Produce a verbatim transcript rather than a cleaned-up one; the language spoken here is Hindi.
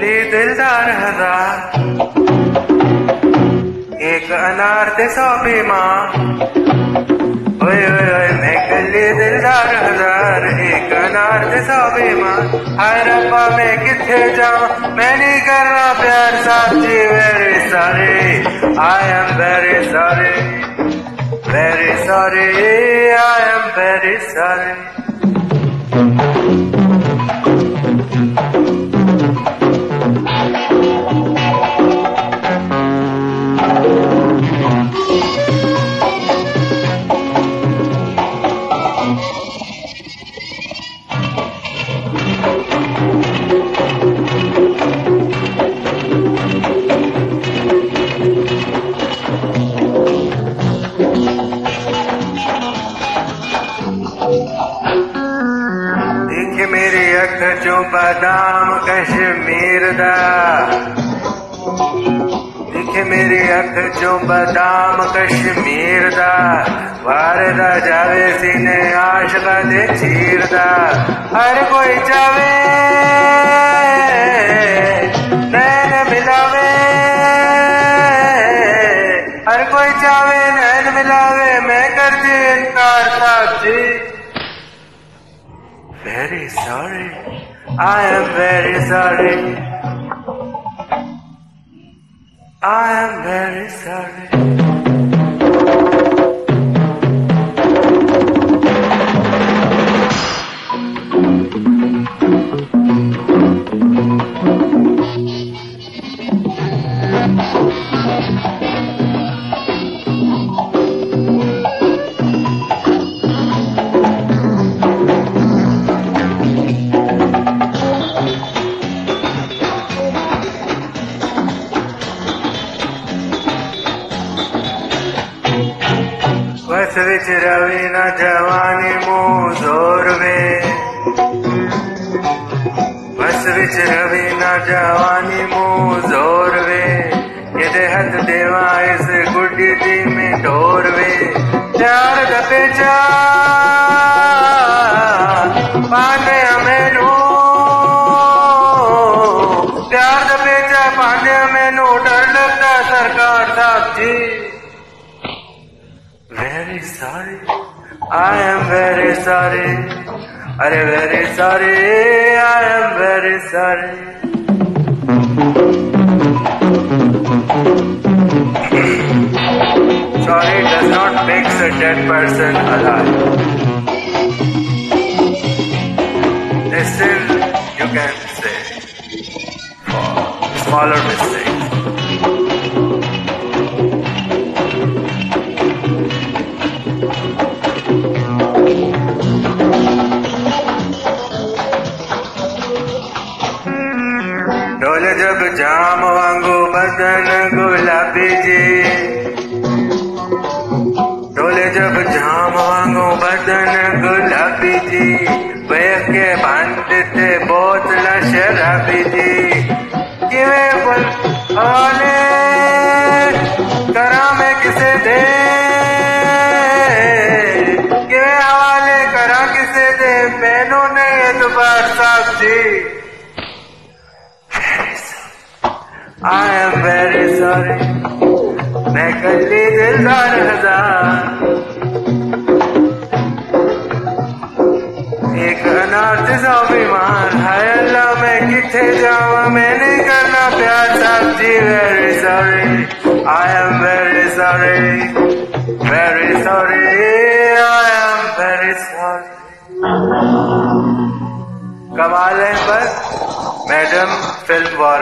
गली दिलदार हजार, एक अनार ते सौ बीमार। ओए ओए ओए मैं गली दिलदार हजार, एक अनार ते सौ बीमार। हाय रब्बा मैं किथे जावां, मैं नहीं करना प्यार साहब जी। Very sorry, I am very sorry, very sorry, I am very sorry. देखे मेरी अख चो बादाम कश्मीर दा, देखे मेरी अख चो बादाम कश्मीर दा। वार दा जावे सीने आशका दे चीर दा। हर कोई चावे नैन मिलावे, हर कोई चावे नैन मिलावे, मैं करती इनकार साहब जी। Very sorry, I am very sorry, I am very sorry. बस विच रवी ना जवानी मुंह जोर वे, बस विच रवी ना जवानी मुंह जोर वे। ये हथ देवा इस गुड्डी दी में ढोर वे। प्यार दबे जा पाने मैनू, प्यार दबे जा पाने मैनू, डर लगता सरकार साहब जी। Very sorry, I am very sorry, अरे very sorry, I am very sorry. Sorry does not make a dead person alive. Still, you can say for smaller mistakes. डोले जब जाम वांगू बदन गुलाबी जी, डोले जब जाम वांगू बदन गुलाबी जी। बैठ के बांधते बोतल शराबी जी। किवे बोल हवाले करा मैं किसे दे, किवे हवाले करा किसे दे, मैनू ने एतबार साहब जी। I am very sorry, मैं गली दिलदार हजार, एक अनार ते सौ बीमार। हाय अल्लाह मैं किथे जावा, मैं नहीं करना प्यार साहब जी। Very sorry, I am very sorry, very sorry, I am very sorry. कमाल है बस मैडम फिल्म वार